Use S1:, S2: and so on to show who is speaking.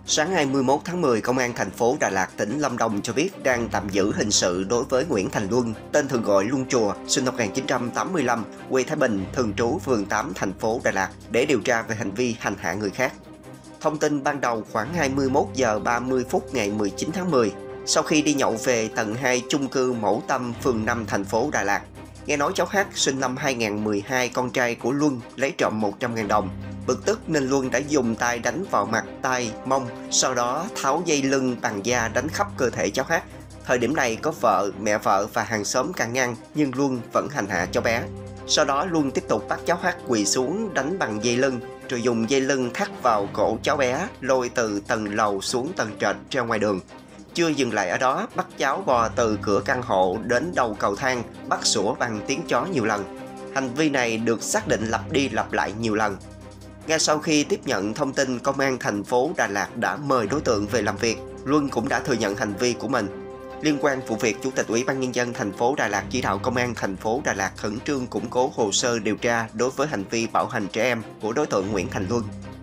S1: Sáng 21 tháng 10, Công an thành phố Đà Lạt, tỉnh Lâm Đồng cho biết đang tạm giữ hình sự đối với Nguyễn Thành Luân, tên thường gọi Luân Chùa, sinh năm 1985, quê Thái Bình, thường trú phường 8 thành phố Đà Lạt để điều tra về hành vi hành hạ người khác. Thông tin ban đầu khoảng 21 giờ 30 phút ngày 19 tháng 10, sau khi đi nhậu về tầng 2 chung cư Mẫu Tâm, phường 5 thành phố Đà Lạt, nghe nói cháu H sinh năm 2012, con trai của Luân, lấy trộm 100.000 đồng. Bực tức nên Luân đã dùng tay đánh vào mặt, tay, mông, sau đó tháo dây lưng bằng da đánh khắp cơ thể cháu H. Thời điểm này có vợ, mẹ vợ và hàng xóm can ngăn nhưng Luân vẫn hành hạ cháu bé. Sau đó Luân tiếp tục bắt cháu H quỳ xuống đánh bằng dây lưng, rồi dùng dây lưng thắt vào cổ cháu bé, lôi từ tầng lầu xuống tầng trệt ra ngoài đường. Chưa dừng lại ở đó, bắt cháu bò từ cửa căn hộ đến đầu cầu thang, bắt sủa bằng tiếng chó nhiều lần. Hành vi này được xác định lặp đi lặp lại nhiều lần. Ngay sau khi tiếp nhận thông tin, Công an thành phố Đà Lạt đã mời đối tượng về làm việc. Luân cũng đã thừa nhận hành vi của mình. Liên quan vụ việc, Chủ tịch Ủy ban Nhân dân thành phố Đà Lạt chỉ đạo Công an thành phố Đà Lạt khẩn trương củng cố hồ sơ điều tra đối với hành vi bạo hành trẻ em của đối tượng Nguyễn Thành Luân.